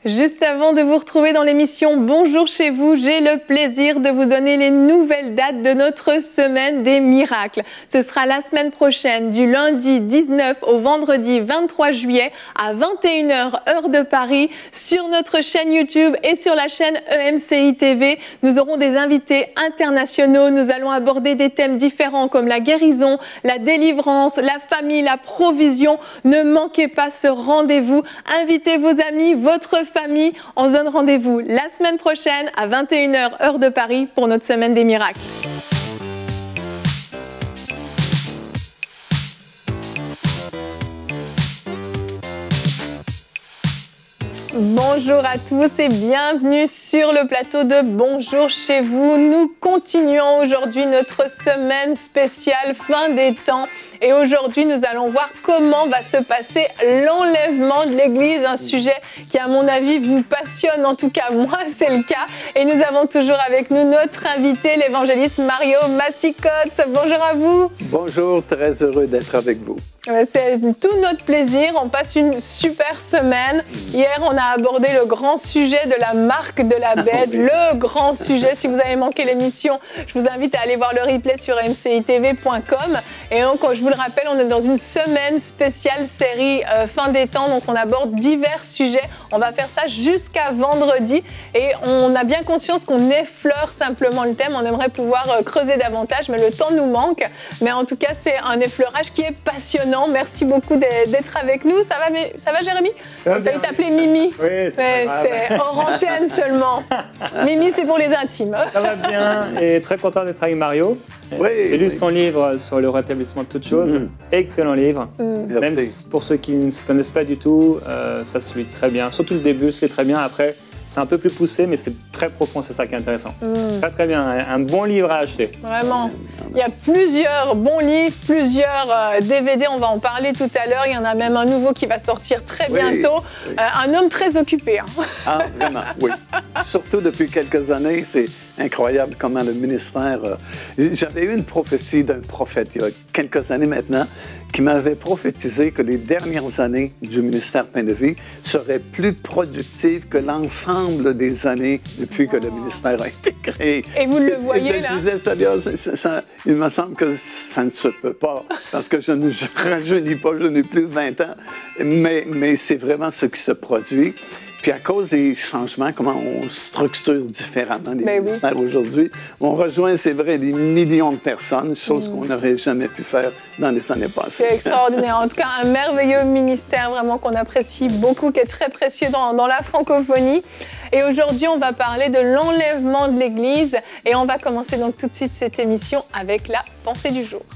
Juste avant de vous retrouver dans l'émission Bonjour chez vous, j'ai le plaisir de vous donner les nouvelles dates de notre semaine des miracles. Ce sera la semaine prochaine, du lundi 19 au vendredi 23 juillet à 21h heure de Paris, sur notre chaîne YouTube et sur la chaîne EMCI TV. Nous aurons des invités internationaux. Nous allons aborder des thèmes différents comme la guérison, la délivrance, la famille, la provision. Ne manquez pas ce rendez-vous. Invitez vos amis, votre famille. On se donne rendez-vous la semaine prochaine à 21h heure de Paris pour notre semaine des miracles. Bonjour à tous et bienvenue sur le plateau de Bonjour chez vous. Nous continuons aujourd'hui notre semaine spéciale fin des temps. Et aujourd'hui, nous allons voir comment va se passer l'enlèvement de l'Église, un sujet qui, à mon avis, vous passionne. En tout cas, moi, c'est le cas. Et nous avons toujours avec nous notre invité, l'évangéliste Mario Massicotte. Bonjour à vous. Bonjour, très heureux d'être avec vous. C'est tout notre plaisir. On passe une super semaine. Hier, on a abordé le grand sujet de la marque de la bête, le grand sujet. Si vous avez manqué l'émission, je vous invite à aller voir le replay sur mcitv.com. Et donc, je vous le rappelle, on est dans une semaine spéciale série fin des temps. Donc, on aborde divers sujets. On va faire ça jusqu'à vendredi. Et on a bien conscience qu'on effleure simplement le thème. On aimerait pouvoir creuser davantage, mais le temps nous manque. Mais en tout cas, c'est un effleurage qui est passionnant. Merci beaucoup d'être avec nous. Ça va Jérémy? On va t'appeler Mimi. Oui, c'est hors antenne seulement. Mimi, c'est pour les intimes. Ça va bien et très content d'être avec Mario. J'ai lu son livre sur le rétablissement de toutes choses. Excellent livre. Même pour ceux qui ne se connaissent pas du tout, ça se lit très bien. Surtout le début, c'est très bien. Après, c'est un peu plus poussé, mais c'est très profond, c'est ça qui est intéressant. Très très bien, un bon livre à acheter. Vraiment. Il y a plusieurs bons livres, plusieurs DVD, on va en parler tout à l'heure. Il y en a même un nouveau qui va sortir très bientôt. Un homme très occupé. Hein. Ah, vraiment, oui. Surtout depuis quelques années, c'est incroyable comment le ministère... J'avais eu une prophétie d'un prophète il y a quelques années maintenant qui m'avait prophétisé que les dernières années du ministère Pain de Vie seraient plus productives que l'ensemble des années depuis que le ministère a été créé. Et vous le voyez là? Je disais, ça, il me semble que ça ne se peut pas parce que je ne rajeunis pas, je n'ai plus de 20 ans, mais c'est vraiment ce qui se produit. Puis à cause des changements, comment on structure différemment les ministères aujourd'hui, on rejoint, c'est vrai, des millions de personnes, chose qu'on n'aurait jamais pu faire dans les années passées. C'est extraordinaire. En tout cas, un merveilleux ministère vraiment qu'on apprécie beaucoup, qui est très précieux dans la francophonie. Et aujourd'hui, on va parler de l'enlèvement de l'Église. Et on va commencer donc tout de suite cette émission avec la pensée du jour.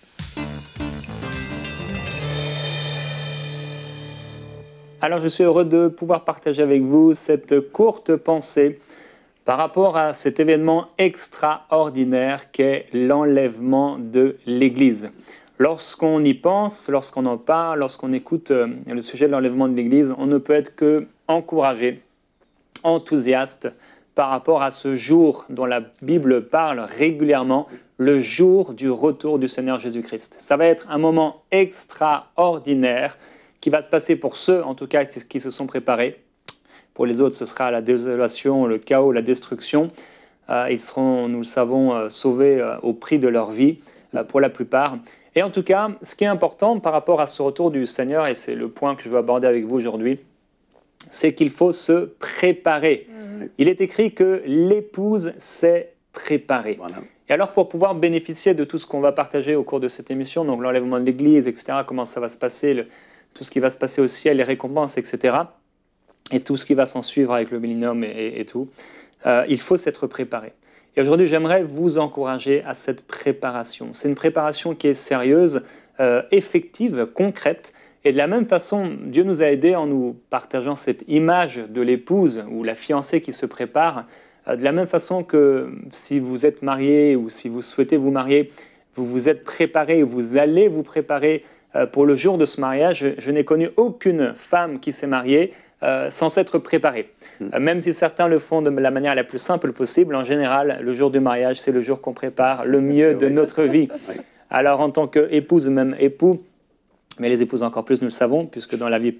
Alors, je suis heureux de pouvoir partager avec vous cette courte pensée par rapport à cet événement extraordinaire qu'est l'enlèvement de l'Église. Lorsqu'on y pense, lorsqu'on en parle, lorsqu'on écoute le sujet de l'enlèvement de l'Église, on ne peut être que encouragé, enthousiaste par rapport à ce jour dont la Bible parle régulièrement, le jour du retour du Seigneur Jésus-Christ. Ça va être un moment extraordinaire qui va se passer pour ceux, en tout cas, qui se sont préparés. Pour les autres, ce sera la désolation, le chaos, la destruction. Ils seront, nous le savons, sauvés au prix de leur vie, pour la plupart. Et en tout cas, ce qui est important par rapport à ce retour du Seigneur, et c'est le point que je veux aborder avec vous aujourd'hui, c'est qu'il faut se préparer. Il est écrit que l'épouse s'est préparée. Voilà. Et alors, pour pouvoir bénéficier de tout ce qu'on va partager au cours de cette émission, donc l'enlèvement de l'Église, etc., comment ça va se passer, tout ce qui va se passer au ciel, les récompenses, etc., et tout ce qui va s'en suivre avec le millénium et tout, il faut s'être préparé. Et aujourd'hui, j'aimerais vous encourager à cette préparation. C'est une préparation qui est sérieuse, effective, concrète. Et de la même façon, Dieu nous a aidés en nous partageant cette image de l'épouse ou la fiancée qui se prépare. De la même façon que si vous êtes marié ou si vous souhaitez vous marier, vous vous êtes préparé, vous allez vous préparer pour le jour de ce mariage. Je n'ai connu aucune femme qui s'est mariée sans s'être préparée. Même si certains le font de la manière la plus simple possible, en général, le jour du mariage, c'est le jour qu'on prépare le mieux de notre vie. Alors, en tant qu'épouse ou même époux, mais les épouses encore plus, nous le savons, puisque dans la vie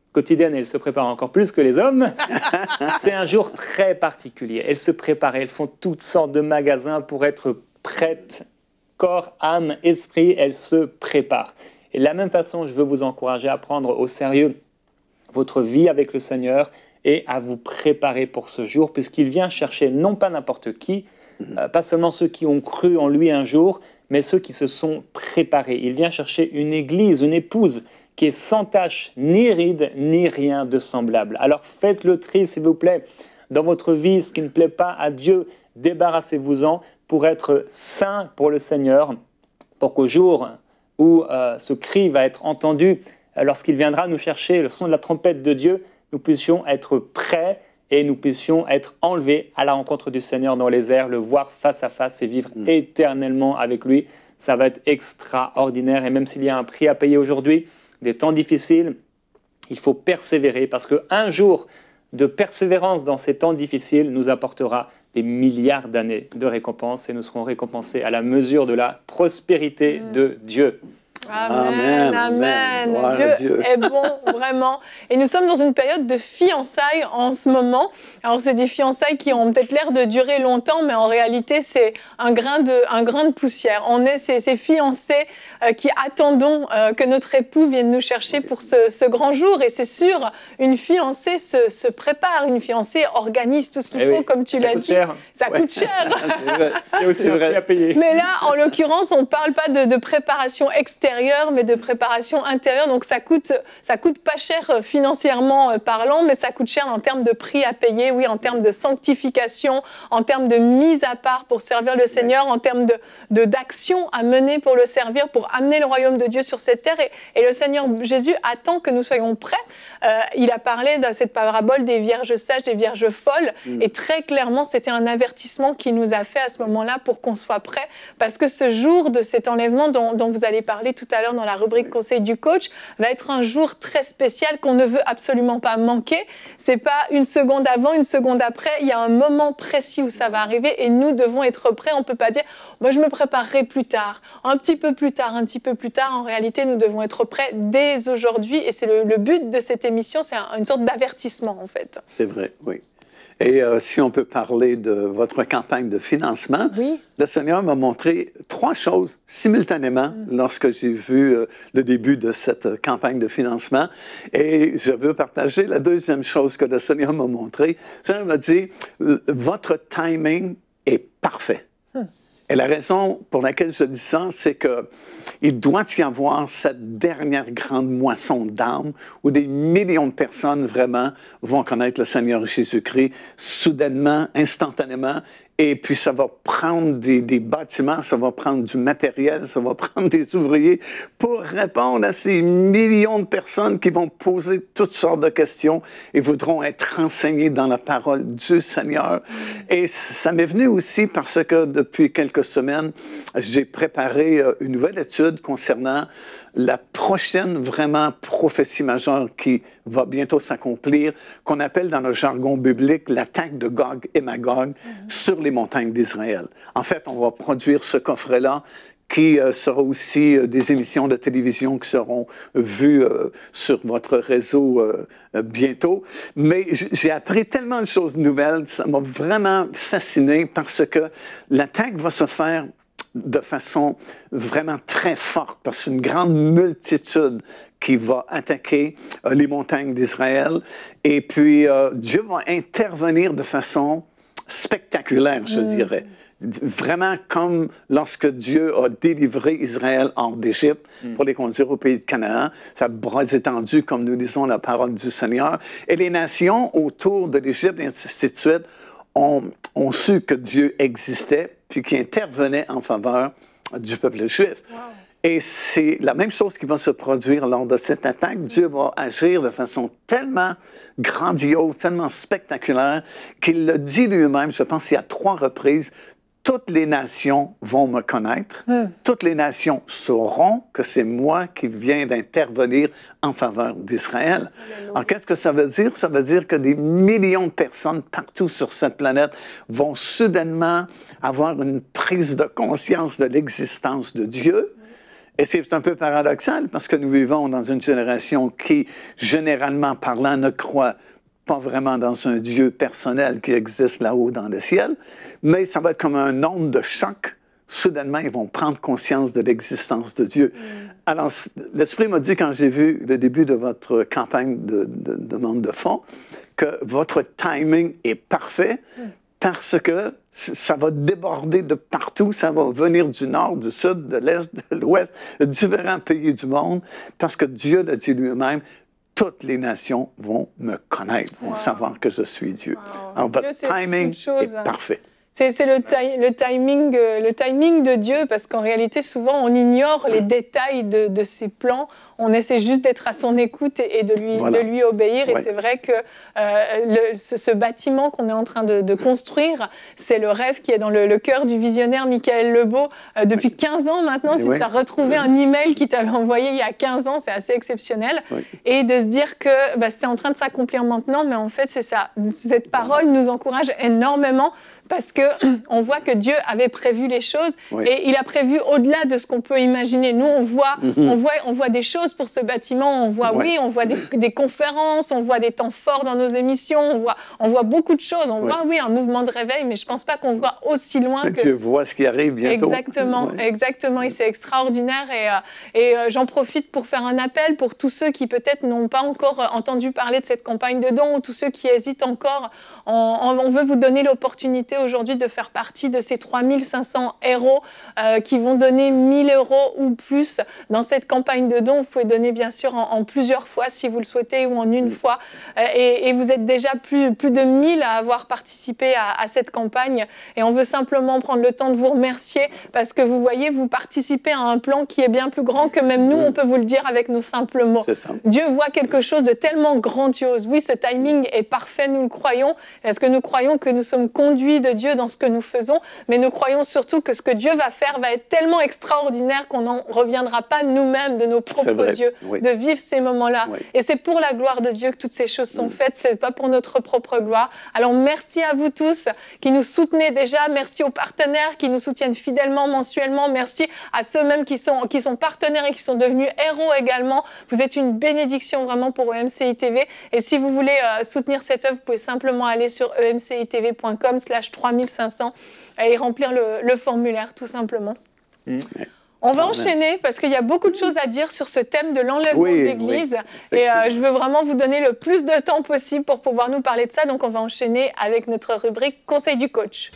quotidienne et elles se préparent encore plus que les hommes. C'est un jour très particulier. Elles se préparent, elles font toutes sortes de magasins pour être prêtes, corps, âme, esprit, elles se préparent. Et de la même façon, je veux vous encourager à prendre au sérieux votre vie avec le Seigneur et à vous préparer pour ce jour, puisqu'il vient chercher non pas n'importe qui, pas seulement ceux qui ont cru en lui un jour, mais ceux qui se sont préparés. Il vient chercher une église, une épouse qui est sans tache, ni ride, ni rien de semblable. Alors faites le tri, s'il vous plaît, dans votre vie, ce qui ne plaît pas à Dieu, débarrassez-vous-en pour être saint pour le Seigneur, pour qu'au jour où ce cri va être entendu, lorsqu'il viendra nous chercher, le son de la trompette de Dieu, nous puissions être prêts et nous puissions être enlevés à la rencontre du Seigneur dans les airs, le voir face à face et vivre éternellement avec lui. Ça va être extraordinaire. Et même s'il y a un prix à payer aujourd'hui, des temps difficiles, il faut persévérer parce qu'un jour de persévérance dans ces temps difficiles nous apportera des milliards d'années de récompenses et nous serons récompensés à la mesure de la prospérité de Dieu. Amen, amen. Dieu est bon, vraiment. Et nous sommes dans une période de fiançailles en ce moment. Alors, c'est des fiançailles qui ont peut-être l'air de durer longtemps, mais en réalité, c'est un grain de poussière. On est ces fiancés qui attendons que notre époux vienne nous chercher pour ce grand jour. Et c'est sûr, une fiancée se prépare, une fiancée organise tout ce qu'il faut, comme tu l'as dit. Ça coûte cher. Il y a aussi un prix à payer. Mais là, en l'occurrence, on ne parle pas de préparation extérieure, mais de préparation intérieure. Donc, ça coûte pas cher financièrement parlant, mais ça coûte cher en termes de prix à payer, oui, en termes de sanctification, en termes de mise à part pour servir le Seigneur, en termes d'action à mener pour le servir, pour amener le royaume de Dieu sur cette terre. Et le Seigneur Jésus attend que nous soyons prêts. Il a parlé de cette parabole des vierges sages, des vierges folles. Et très clairement, c'était un avertissement qu'il nous a fait à ce moment-là pour qu'on soit prêts. Parce que ce jour de cet enlèvement dont vous allez parler tout à l'heure dans la rubrique conseil du coach, va être un jour très spécial qu'on ne veut absolument pas manquer. C'est pas une seconde avant, une seconde après. Il y a un moment précis où ça va arriver et nous devons être prêts. On peut pas dire, moi je me préparerai plus tard, un petit peu plus tard, un petit peu plus tard. En réalité, nous devons être prêts dès aujourd'hui et c'est le but de cette émission, c'est une sorte d'avertissement en fait. C'est vrai, oui. Et si on peut parler de votre campagne de financement, oui. Le Seigneur m'a montré 3 choses simultanément lorsque j'ai vu le début de cette campagne de financement. Et je veux partager la deuxième chose que le Seigneur m'a montré. Le Seigneur m'a dit, votre timing est parfait. Et la raison pour laquelle je dis ça, c'est qu'il doit y avoir cette dernière grande moisson d'âmes où des millions de personnes vraiment vont connaître le Seigneur Jésus-Christ soudainement, instantanément. Et puis, ça va prendre des bâtiments, ça va prendre du matériel, ça va prendre des ouvriers pour répondre à ces millions de personnes qui vont poser toutes sortes de questions et voudront être renseignées dans la parole du Seigneur. Et ça m'est venu aussi parce que depuis quelques semaines, j'ai préparé une nouvelle étude concernant la prochaine vraiment prophétie majeure qui va bientôt s'accomplir, qu'on appelle dans le jargon biblique l'attaque de Gog et Magog sur les montagnes d'Israël. En fait, on va produire ce coffret-là qui sera aussi des émissions de télévision qui seront vues sur votre réseau bientôt. Mais j'ai appris tellement de choses nouvelles, ça m'a vraiment fasciné parce que l'attaque va se faire de façon vraiment très forte, parce qu'une grande multitude qui va attaquer les montagnes d'Israël. Et puis, Dieu va intervenir de façon spectaculaire, je dirais. Vraiment comme lorsque Dieu a délivré Israël hors d'Égypte pour les conduire au pays de Canaan, ça bras étendu, comme nous lisons la parole du Seigneur. Et les nations autour de l'Égypte, et ainsi de suite, ont su que Dieu existait, puis qui intervenait en faveur du peuple juif. Wow. Et c'est la même chose qui va se produire lors de cette attaque. Dieu va agir de façon tellement grandiose, tellement spectaculaire, qu'il le dit lui-même, je pense, il y a 3 reprises, toutes les nations vont me connaître, toutes les nations sauront que c'est moi qui viens d'intervenir en faveur d'Israël. Alors, qu'est-ce que ça veut dire? Ça veut dire que des millions de personnes partout sur cette planète vont soudainement avoir une prise de conscience de l'existence de Dieu Et c'est un peu paradoxal parce que nous vivons dans une génération qui, généralement parlant, ne croit pas vraiment dans un Dieu personnel qui existe là-haut dans le ciel, mais ça va être comme un onde de choc. Soudainement, ils vont prendre conscience de l'existence de Dieu. Alors, l'Esprit m'a dit, quand j'ai vu le début de votre campagne de demande de fonds, que votre timing est parfait parce que ça va déborder de partout, ça va venir du nord, du sud, de l'est, de l'ouest, de différents pays du monde, parce que Dieu l'a dit lui-même, toutes les nations vont me connaître, vont savoir que je suis Dieu. Alors, votre timing est parfait. C'est le timing de Dieu, parce qu'en réalité, souvent, on ignore les détails de ses plans. On essaie juste d'être à son écoute et de lui obéir. Et c'est vrai que ce bâtiment qu'on est en train de construire, c'est le rêve qui est dans le cœur du visionnaire Michael Lebeau. Depuis 15 ans maintenant, tu as retrouvé un email qu'il t'avait envoyé il y a 15 ans. C'est assez exceptionnel. Et de se dire que c'est en train de s'accomplir maintenant, mais en fait, c'est ça. Cette parole nous encourage énormément parce que on voit que Dieu avait prévu les choses et il a prévu au-delà de ce qu'on peut imaginer. Nous, on voit des choses pour ce bâtiment. On voit, on voit des conférences, on voit des temps forts dans nos émissions, on voit beaucoup de choses. On voit, un mouvement de réveil, mais je ne pense pas qu'on voit aussi loin que... Dieu voit ce qui arrive bientôt. Exactement. Et c'est extraordinaire. Et j'en profite pour faire un appel pour tous ceux qui peut-être n'ont pas encore entendu parler de cette campagne de dons ou tous ceux qui hésitent encore. On veut vous donner l'opportunité aujourd'hui de faire partie de ces 3500 héros qui vont donner 1 000 € ou plus dans cette campagne de dons. Vous pouvez donner bien sûr en plusieurs fois si vous le souhaitez ou en une fois. Et vous êtes déjà plus de 1000 à avoir participé à cette campagne. Et on veut simplement prendre le temps de vous remercier parce que vous voyez, vous participez à un plan qui est bien plus grand que même nous, on peut vous le dire avec nos simples mots. Dieu voit quelque chose de tellement grandiose. Oui, ce timing est parfait, nous le croyons, parce que nous croyons que nous sommes conduits de Dieu dans ce que nous faisons, mais nous croyons surtout que ce que Dieu va faire va être tellement extraordinaire qu'on n'en reviendra pas nous-mêmes de nos propres yeux, de vivre ces moments-là. Et c'est pour la gloire de Dieu que toutes ces choses sont faites, c'est pas pour notre propre gloire. Alors merci à vous tous qui nous soutenez déjà, merci aux partenaires qui nous soutiennent fidèlement, mensuellement, merci à ceux même qui sont partenaires et qui sont devenus héros également. Vous êtes une bénédiction vraiment pour EMCI TV. Et si vous voulez soutenir cette œuvre, vous pouvez simplement aller sur emcitv.com/3500 et remplir le formulaire, tout simplement. On va enchaîner parce qu'il y a beaucoup de choses à dire sur ce thème de l'enlèvement de l'Église. Et je veux vraiment vous donner le plus de temps possible pour pouvoir nous parler de ça. Donc on va enchaîner avec notre rubrique Conseil du coach.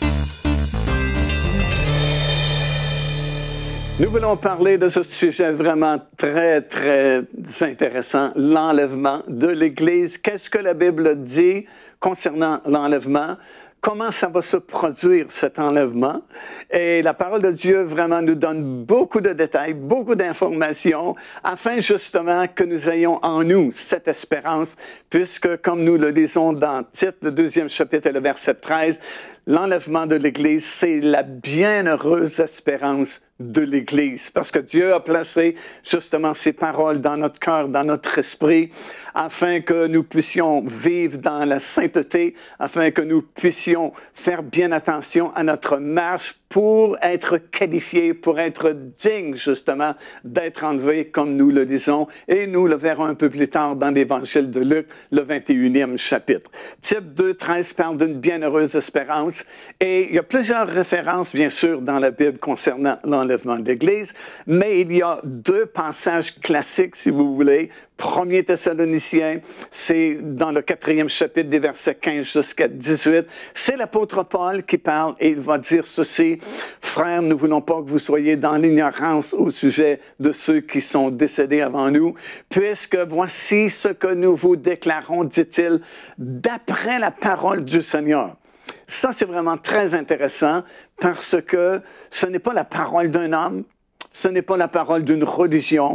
Nous voulons parler de ce sujet vraiment très, très intéressant, l'enlèvement de l'Église. Qu'est-ce que la Bible dit concernant l'enlèvement? Comment ça va se produire, cet enlèvement? Et la parole de Dieu vraiment nous donne beaucoup de détails, beaucoup d'informations, afin justement que nous ayons en nous cette espérance, puisque comme nous le lisons dans Tite, le 2e chapitre et le verset 13, l'enlèvement de l'Église, c'est la bienheureuse espérance de l'Église, parce que Dieu a placé justement ces paroles dans notre cœur, dans notre esprit, afin que nous puissions vivre dans la sainteté, afin que nous puissions faire bien attention à notre marche pour être qualifiés, pour être dignes justement d'être enlevés, comme nous le disons, et nous le verrons un peu plus tard dans l'Évangile de Luc, le 21e chapitre. Tite 2,13 parle d'une bienheureuse espérance, et il y a plusieurs références, bien sûr, dans la Bible concernant l'enlèvement de l'Église, mais il y a 2 passages classiques, si vous voulez. 1er Thessaloniciens, c'est dans le 4e chapitre des versets 15 jusqu'à 18. C'est l'apôtre Paul qui parle et il va dire ceci: « Frères, nous ne voulons pas que vous soyez dans l'ignorance au sujet de ceux qui sont décédés avant nous, puisque voici ce que nous vous déclarons, dit-il, d'après la parole du Seigneur. » Ça, c'est vraiment très intéressant parce que ce n'est pas la parole d'un homme, ce n'est pas la parole d'une religion,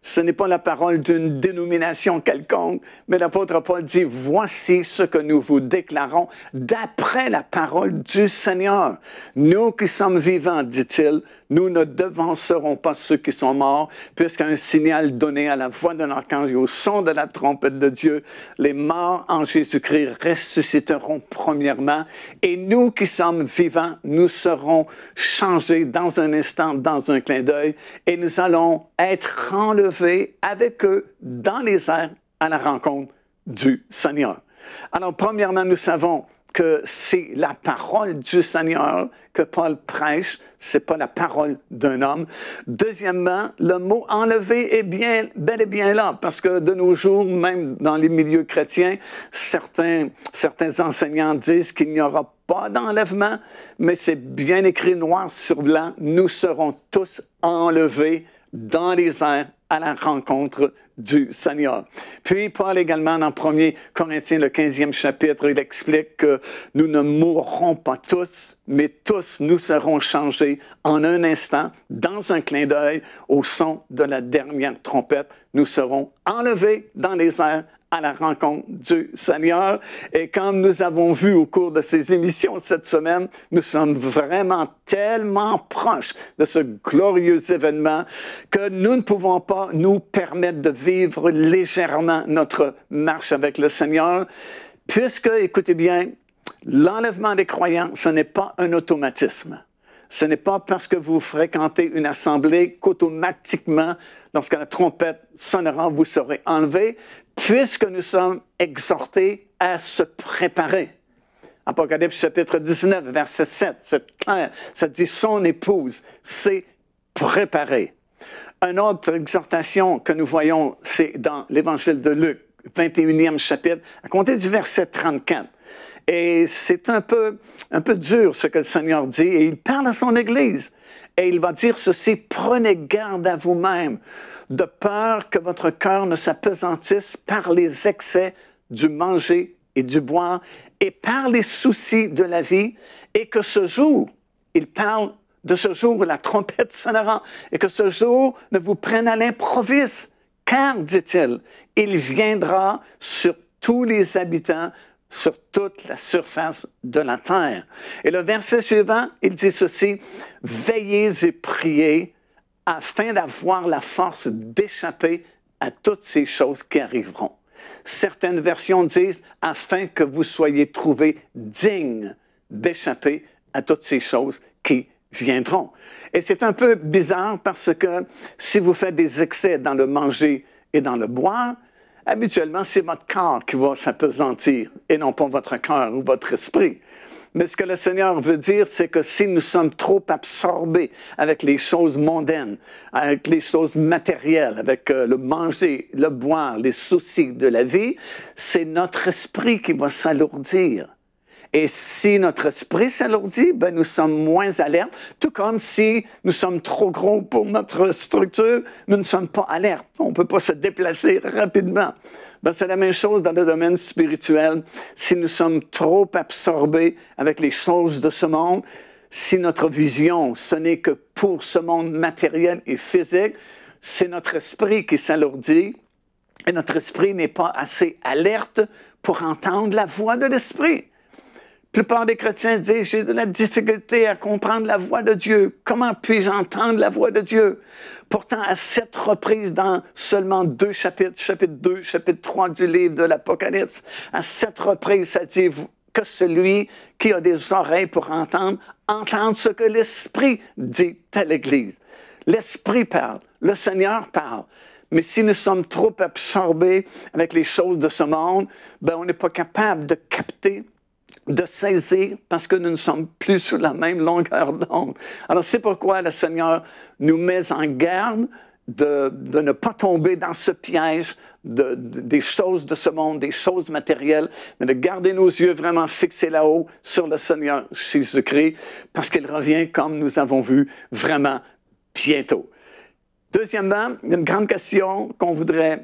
Ce n'est pas la parole d'une dénomination quelconque, mais l'apôtre Paul dit, voici ce que nous vous déclarons d'après la parole du Seigneur. Nous qui sommes vivants, dit-il, nous ne devancerons pas ceux qui sont morts, puisqu'un signal donné à la voix d'un archange et au son de la trompette de Dieu, les morts en Jésus-Christ ressusciteront premièrement, et nous qui sommes vivants, nous serons changés dans un instant, dans un clin d'œil, et nous allons être enlevés avec eux dans les airs à la rencontre du Seigneur. Alors, premièrement, nous savons que c'est la parole du Seigneur que Paul prêche, c'est pas la parole d'un homme. Deuxièmement, le mot enlever est bel et bien là, parce que de nos jours, même dans les milieux chrétiens, certains enseignants disent qu'il n'y aura pas d'enlèvement, mais c'est bien écrit noir sur blanc, nous serons tous enlevés dans les airs à la rencontre du Seigneur. Puis, Paul également, dans 1 Corinthiens, le 15e chapitre, il explique que nous ne mourrons pas tous, mais tous nous serons changés en un instant, dans un clin d'œil, au son de la dernière trompette. Nous serons enlevés dans les airs à la rencontre du Seigneur. Et comme nous avons vu au cours de ces émissions cette semaine, nous sommes vraiment tellement proches de ce glorieux événement que nous ne pouvons pas nous permettre de vivre légèrement notre marche avec le Seigneur, puisque, écoutez bien, l'enlèvement des croyants, ce n'est pas un automatisme. Ce n'est pas parce que vous fréquentez une assemblée qu'automatiquement, lorsque la trompette sonnera, vous serez enlevés, puisque nous sommes exhortés à se préparer. Apocalypse chapitre 19, verset 7, c'est clair, ça dit son épouse s'est préparée. Une autre exhortation que nous voyons, c'est dans l'Évangile de Luc, 21e chapitre, à compter du verset 34. Et c'est un peu dur ce que le Seigneur dit, et il parle à son Église. Et il va dire ceci, prenez garde à vous-même, de peur que votre cœur ne s'apesantisse par les excès du manger et du boire, et par les soucis de la vie, et que ce jour, il parle de ce jour où la trompette sonnera, et que ce jour ne vous prenne à l'improviste, car, dit-il, il viendra sur tous les habitants sur toute la surface de la terre. Et le verset suivant, il dit ceci, « Veillez et priez afin d'avoir la force d'échapper à toutes ces choses qui arriveront. » Certaines versions disent « afin que vous soyez trouvés dignes d'échapper à toutes ces choses qui viendront. » Et c'est un peu bizarre parce que si vous faites des excès dans le manger et dans le boire, habituellement, c'est votre corps qui va s'apesantir et non pas votre cœur ou votre esprit. Mais ce que le Seigneur veut dire, c'est que si nous sommes trop absorbés avec les choses mondaines, avec les choses matérielles, avec le manger, le boire, les soucis de la vie, c'est notre esprit qui va s'alourdir. Et si notre esprit s'alourdit, ben nous sommes moins alertes, tout comme si nous sommes trop gros pour notre structure, nous ne sommes pas alertes. On ne peut pas se déplacer rapidement. Ben, c'est la même chose dans le domaine spirituel. Si nous sommes trop absorbés avec les choses de ce monde, si notre vision, ce n'est que pour ce monde matériel et physique, c'est notre esprit qui s'alourdit et notre esprit n'est pas assez alerte pour entendre la voix de l'esprit. La plupart des chrétiens disent, j'ai de la difficulté à comprendre la voix de Dieu. Comment puis-je entendre la voix de Dieu? Pourtant, à 7 reprises dans seulement 2 chapitres, chapitre 2, chapitre 3 du livre de l'Apocalypse, à 7 reprises, ça dit que celui qui a des oreilles pour entendre ce que l'Esprit dit à l'Église. L'Esprit parle, le Seigneur parle. Mais si nous sommes trop absorbés avec les choses de ce monde, ben on n'est pas capable de capter, de saisir, parce que nous ne sommes plus sur la même longueur d'onde. Alors, c'est pourquoi le Seigneur nous met en garde de ne pas tomber dans ce piège des choses de ce monde, des choses matérielles, mais de garder nos yeux vraiment fixés là-haut sur le Seigneur Jésus-Christ, parce qu'il revient, comme nous avons vu, vraiment bientôt. Deuxièmement, une grande question qu'on voudrait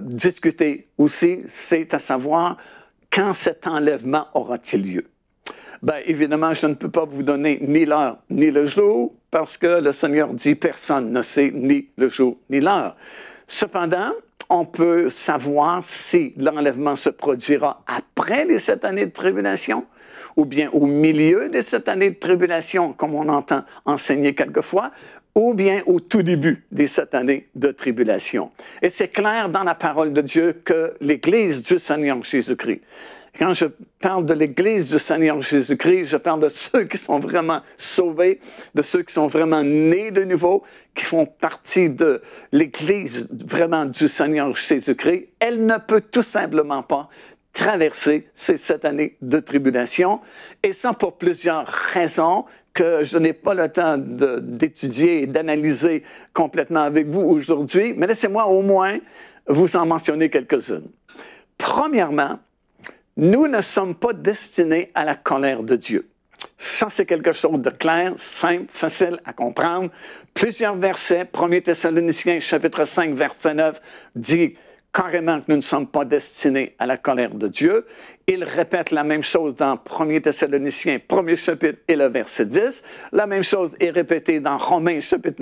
discuter aussi, c'est à savoir, quand cet enlèvement aura-t-il lieu? Bien, évidemment, je ne peux pas vous donner ni l'heure ni le jour, parce que le Seigneur dit personne ne sait ni le jour ni l'heure. Cependant, on peut savoir si l'enlèvement se produira après les 7 années de tribulation, ou bien au milieu des 7 années de tribulation, comme on entend enseigner quelquefois, ou bien au tout début des 7 années de tribulation. Et c'est clair dans la parole de Dieu que l'Église du Seigneur Jésus-Christ, quand je parle de l'Église du Seigneur Jésus-Christ, je parle de ceux qui sont vraiment sauvés, de ceux qui sont vraiment nés de nouveau, qui font partie de l'Église vraiment du Seigneur Jésus-Christ. Elle ne peut tout simplement pas traverser ces 7 années de tribulation, et ça pour plusieurs raisons que je n'ai pas le temps d'étudier et d'analyser complètement avec vous aujourd'hui, mais laissez-moi au moins vous en mentionner quelques-unes. Premièrement, nous ne sommes pas destinés à la colère de Dieu. Ça, c'est quelque chose de clair, simple, facile à comprendre. Plusieurs versets, 1 Thessaloniciens, chapitre 5, verset 9, dit carrément que nous ne sommes pas destinés à la colère de Dieu. Il répète la même chose dans 1 Thessaloniciens, 1er chapitre et le verset 10. La même chose est répétée dans Romains,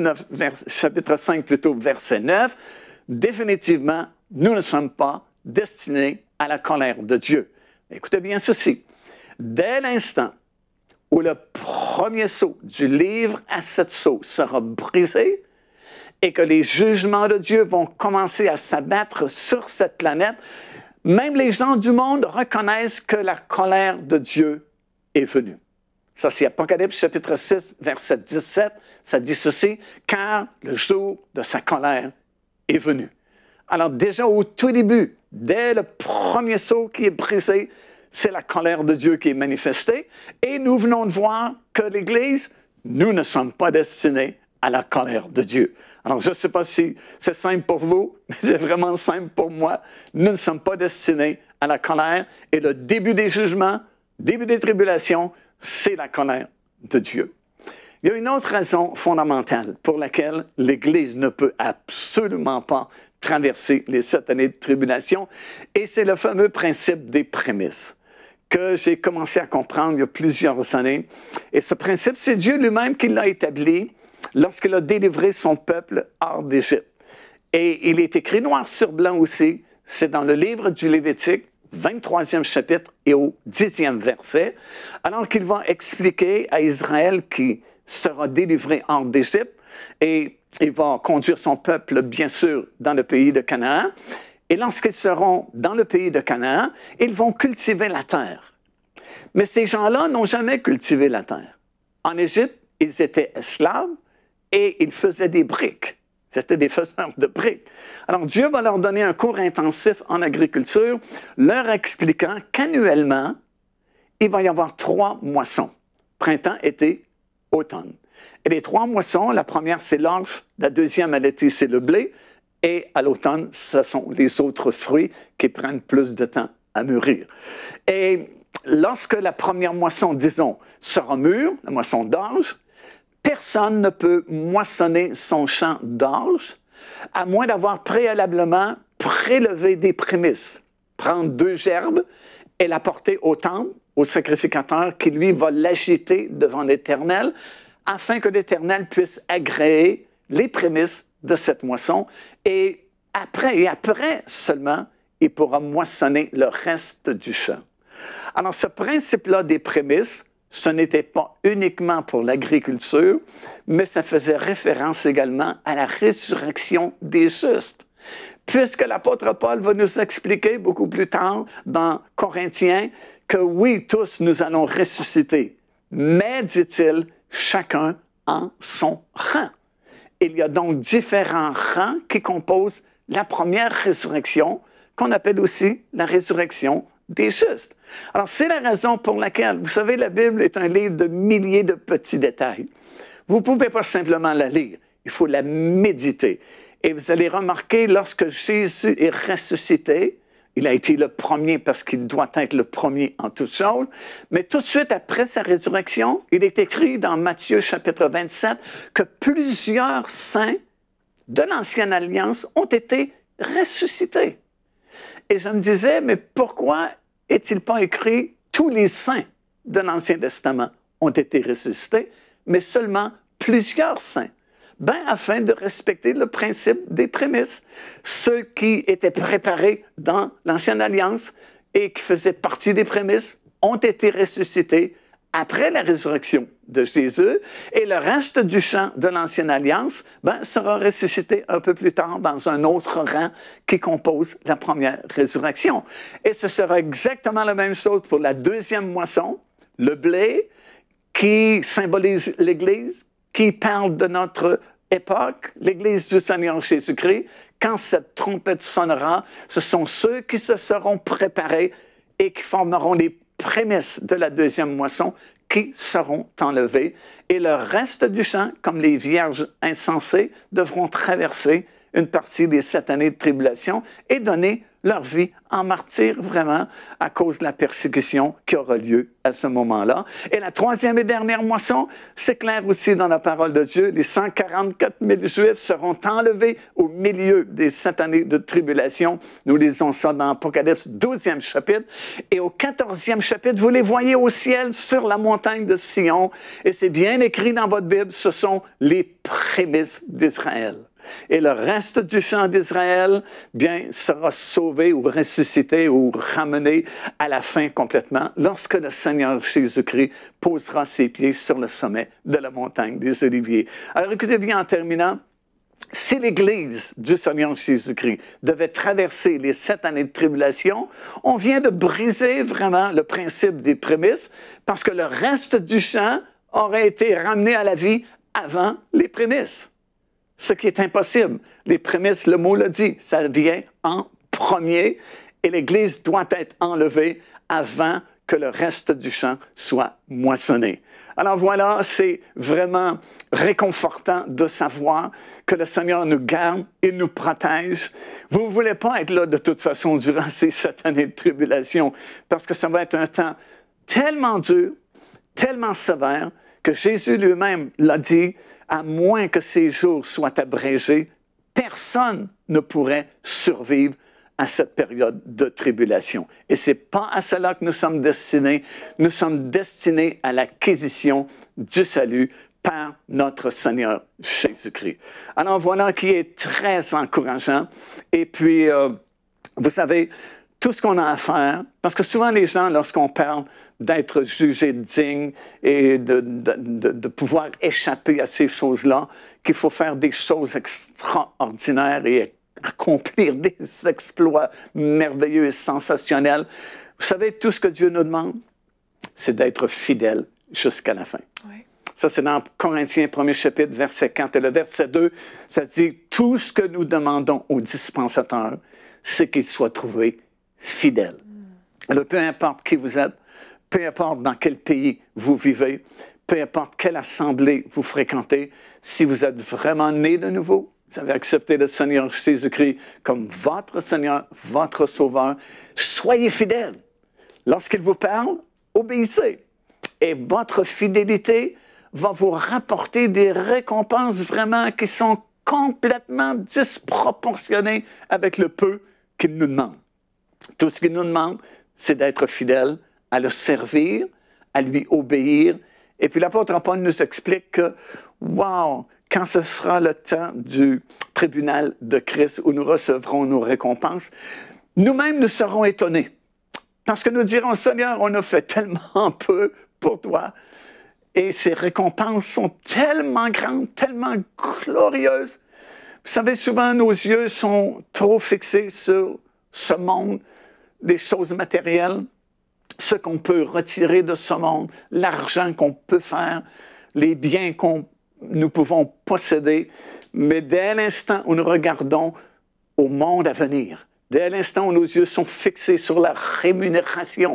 chapitre 5, plutôt, verset 9. Définitivement, nous ne sommes pas destinés à la colère de Dieu. Écoutez bien ceci. Dès l'instant où le premier sceau du livre à 7 sceaux sera brisé, et que les jugements de Dieu vont commencer à s'abattre sur cette planète, même les gens du monde reconnaissent que la colère de Dieu est venue. Ça, c'est Apocalypse chapitre 6, verset 17. Ça dit ceci, « Car le jour de sa colère est venu. » Alors déjà au tout début, dès le premier sceau qui est brisé, c'est la colère de Dieu qui est manifestée. Et nous venons de voir que l'Église, nous ne sommes pas destinés à la colère de Dieu. Alors, je ne sais pas si c'est simple pour vous, mais c'est vraiment simple pour moi. Nous ne sommes pas destinés à la colère. Et le début des jugements, début des tribulations, c'est la colère de Dieu. Il y a une autre raison fondamentale pour laquelle l'Église ne peut absolument pas traverser les 7 années de tribulation, et c'est le fameux principe des prémices que j'ai commencé à comprendre il y a plusieurs années. Et ce principe, c'est Dieu lui-même qui l'a établi lorsqu'il a délivré son peuple hors d'Égypte. Et il est écrit noir sur blanc aussi, c'est dans le livre du Lévitique, 23e chapitre et au 10e verset, alors qu'il va expliquer à Israël qui sera délivré hors d'Égypte, et il va conduire son peuple, bien sûr, dans le pays de Canaan. Et lorsqu'ils seront dans le pays de Canaan, ils vont cultiver la terre. Mais ces gens-là n'ont jamais cultivé la terre. En Égypte, ils étaient esclaves et ils faisaient des briques. C'était des faiseurs de briques. Alors Dieu va leur donner un cours intensif en agriculture, leur expliquant qu'annuellement, il va y avoir 3 moissons. Printemps, été, automne. Et les 3 moissons, la première, c'est l'orge, la deuxième, à l'été, c'est le blé, et à l'automne, ce sont les autres fruits qui prennent plus de temps à mûrir. Et lorsque la première moisson, disons, sera mûre, la moisson d'orge, personne ne peut moissonner son champ d'orge, à moins d'avoir préalablement prélevé des prémices. Prendre 2 gerbes et l'apporter au temple, au sacrificateur, qui lui va l'agiter devant l'Éternel, afin que l'Éternel puisse agréer les prémices de cette moisson. Et après seulement, il pourra moissonner le reste du champ. Alors, ce principe-là des prémices, ce n'était pas uniquement pour l'agriculture, mais ça faisait référence également à la résurrection des justes. Puisque l'apôtre Paul va nous expliquer beaucoup plus tard dans Corinthiens que oui, tous nous allons ressusciter, mais, dit-il, chacun en son rang. Il y a donc différents rangs qui composent la première résurrection, qu'on appelle aussi la résurrection des justes. Alors, c'est la raison pour laquelle, vous savez, la Bible est un livre de milliers de petits détails. Vous ne pouvez pas simplement la lire, il faut la méditer. Et vous allez remarquer, lorsque Jésus est ressuscité, il a été le premier parce qu'il doit être le premier en toutes choses, mais tout de suite après sa résurrection, il est écrit dans Matthieu chapitre 27 que plusieurs saints de l'Ancienne Alliance ont été ressuscités. Et je me disais, mais pourquoi est-il pas écrit tous les saints de l'Ancien Testament ont été ressuscités, mais seulement plusieurs saints. Ben, afin de respecter le principe des prémices. Ceux qui étaient préparés dans l'Ancienne Alliance et qui faisaient partie des prémices ont été ressuscités après la résurrection de Jésus, et le reste du champ de l'Ancienne Alliance sera ressuscité un peu plus tard dans un autre rang qui compose la première résurrection. Et ce sera exactement la même chose pour la deuxième moisson, le blé, qui symbolise l'Église, qui parle de notre époque, l'Église du Seigneur Jésus-Christ. Quand cette trompette sonnera, ce sont ceux qui se seront préparés et qui formeront les prémices de la deuxième moisson qui seront enlevés. Et le reste du champ, comme les vierges insensées, devront traverser une partie des 7 années de tribulation et donner leur vie en martyr, vraiment, à cause de la persécution qui aura lieu à ce moment-là. Et la troisième et dernière moisson, c'est clair aussi dans la parole de Dieu, les 144 000 Juifs seront enlevés au milieu des 7 années de tribulation. Nous lisons ça dans Apocalypse 12e chapitre. Et au 14e chapitre, vous les voyez au ciel sur la montagne de Sion. Et c'est bien écrit dans votre Bible, ce sont les prémices d'Israël. Et le reste du champ d'Israël, bien, sera sauvé ou ressuscité ou ramené à la fin complètement lorsque le Seigneur Jésus-Christ posera ses pieds sur le sommet de la montagne des Oliviers. Alors écoutez bien en terminant, si l'Église du Seigneur Jésus-Christ devait traverser les 7 années de tribulation, on vient de briser vraiment le principe des prémices parce que le reste du champ aurait été ramené à la vie avant les prémices. Ce qui est impossible. Les prémices, le mot le dit, ça vient en premier et l'Église doit être enlevée avant que le reste du champ soit moissonné. Alors voilà, c'est vraiment réconfortant de savoir que le Seigneur nous garde et nous protège. Vous ne voulez pas être là de toute façon durant ces 7 années de tribulation parce que ça va être un temps tellement dur, tellement sévère que Jésus lui-même l'a dit, à moins que ces jours soient abrégés, personne ne pourrait survivre à cette période de tribulation. Et ce n'est pas à cela que nous sommes destinés. Nous sommes destinés à l'acquisition du salut par notre Seigneur Jésus-Christ. Alors voilà qui est très encourageant. Et puis, vous savez, tout ce qu'on a à faire, parce que souvent les gens, lorsqu'on parle d'être jugé digne et de pouvoir échapper à ces choses-là, qu'il faut faire des choses extraordinaires et accomplir des exploits merveilleux et sensationnels. Vous savez, tout ce que Dieu nous demande, c'est d'être fidèle jusqu'à la fin. Oui. Ça, c'est dans Corinthiens 1er chapitre, verset 4 et le verset 2. Ça dit, tout ce que nous demandons au dispensateur, c'est qu'il soit trouvé fidèle. Alors, peu importe qui vous êtes, peu importe dans quel pays vous vivez, peu importe quelle assemblée vous fréquentez, si vous êtes vraiment né de nouveau, vous avez accepté le Seigneur Jésus-Christ comme votre Seigneur, votre Sauveur, soyez fidèles. Lorsqu'il vous parle, obéissez. Et votre fidélité va vous rapporter des récompenses vraiment qui sont complètement disproportionnées avec le peu qu'il nous demande. Tout ce qu'il nous demande, c'est d'être fidèle, à le servir, à lui obéir. Et puis l'apôtre Paul nous explique que, wow, quand ce sera le temps du tribunal de Christ où nous recevrons nos récompenses, nous-mêmes nous serons étonnés. Parce que nous dirons, Seigneur, on a fait tellement peu pour toi. Et ces récompenses sont tellement grandes, tellement glorieuses. Vous savez, souvent nos yeux sont trop fixés sur ce monde, les choses matérielles, ce qu'on peut retirer de ce monde, l'argent qu'on peut faire, les biens que nous pouvons posséder. Mais dès l'instant où nous regardons au monde à venir, dès l'instant où nos yeux sont fixés sur la rémunération,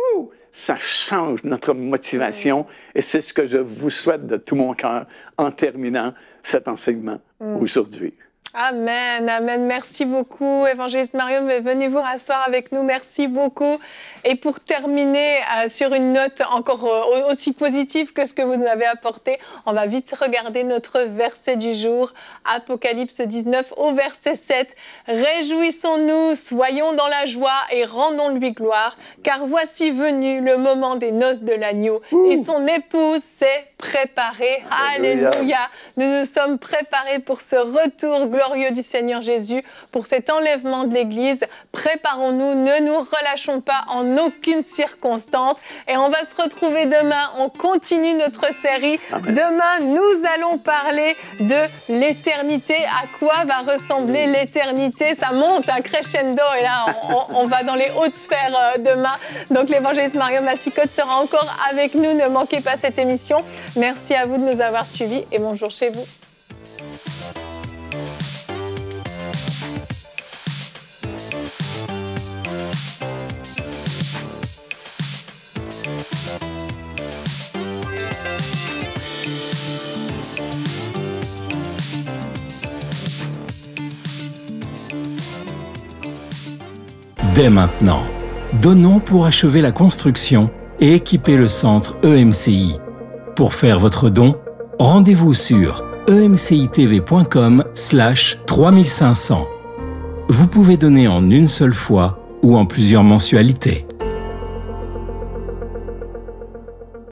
ça change notre motivation. Et c'est ce que je vous souhaite de tout mon cœur en terminant cet enseignement aujourd'hui. Amen, amen. Merci beaucoup, Évangéliste Mario. Venez vous rasseoir avec nous. Merci beaucoup. Et pour terminer sur une note encore aussi positive que ce que vous nous avez apporté, on va vite regarder notre verset du jour, Apocalypse 19 au verset 7. Réjouissons-nous, soyons dans la joie et rendons-lui gloire, car voici venu le moment des noces de l'agneau et son épouse s'est préparée. Alléluia. Nous nous sommes préparés pour ce retour glorieux du Seigneur Jésus, pour cet enlèvement de l'Église. Préparons-nous, ne nous relâchons pas en aucune circonstance. Et on va se retrouver demain. On continue notre série. Amen. Demain, nous allons parler de l'éternité. À quoi va ressembler l'éternité? Ça monte, un crescendo. Et là, on va dans les hautes sphères demain. Donc, l'évangéliste Mario Massicotte sera encore avec nous. Ne manquez pas cette émission. Merci à vous de nous avoir suivis et bonjour chez vous. Dès maintenant, donnons pour achever la construction et équiper le centre EMCI. Pour faire votre don, rendez-vous sur emcitv.com/3500. Vous pouvez donner en une seule fois ou en plusieurs mensualités.